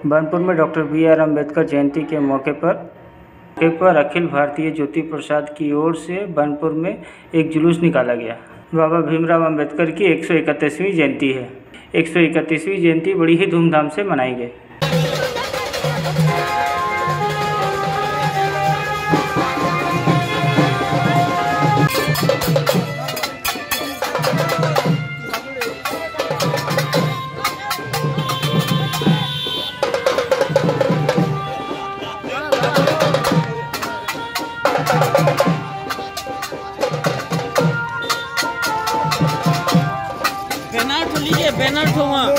बानपुर में doctor B R. Ambedkar जयंती के मौके पर अखिल भारतीय ज्योति प्रसाद की ओर से बानपुर में एक जुलूस निकाला गया। बाबा भीमराव अम्बेडकर की 131वीं जयंती है। 131वीं जयंती बड़ी ही धूमधाम से मनाई गई। बैनर तो लीजिए, बैनर तो वहाँ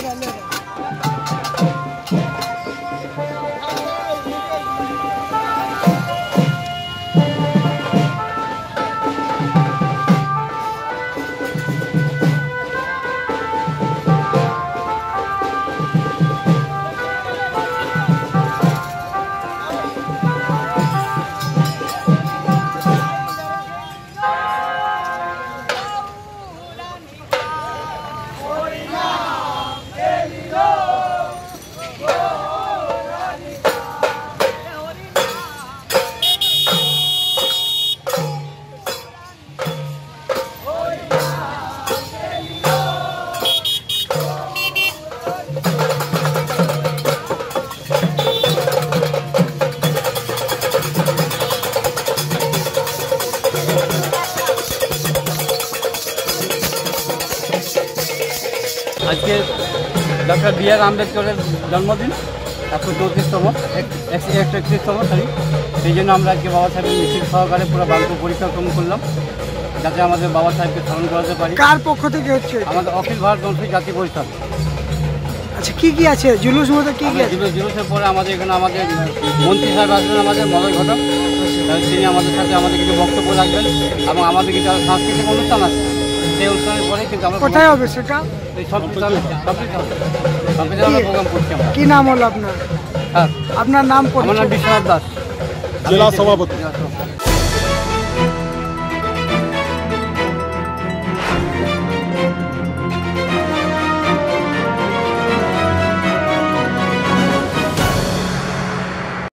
आज के डॉक्टर बी.आर. आम्बेडकर जन्मदिन 134तम 131तम सॉरी সেই জন্য আমরা আজকে বাবা সাহেবের মিছিল সহকারে পুরো বানপুর পরিক্রমা করলাম যাতে আমাদের বাবা সাহেবকে স্মরণ করাতে পারি। কার পক্ষ থেকে হচ্ছে? আমাদের অখিল ভারত অনুসূচিত জাতি পরিষদ। আচ্ছা, কি কি আছে জুলুস মধ্যে? কি কি আছে জুলুসের পরে আমাদের এখানে আমাদের মন্ত্রী সাহেব আসবেন, আমাদের মলয় ঘটক, তিনি আমাদের সাথে আমাদের কিছু বক্তব্য রাখবেন এবং আমাদের কিছু সাংস্কৃতিক অনুষ্ঠান আছে। সেই অনুষ্ঠানের পরে কিন্তু আমরা কোথায় হবে সেটা? সব প্রোগ্রাম করছি আমরা। কি নাম হলো আপনার? হ্যাঁ, আপনার নাম? আমার নাম বিশ্বনাথ দাস, জেলা সভাপতি।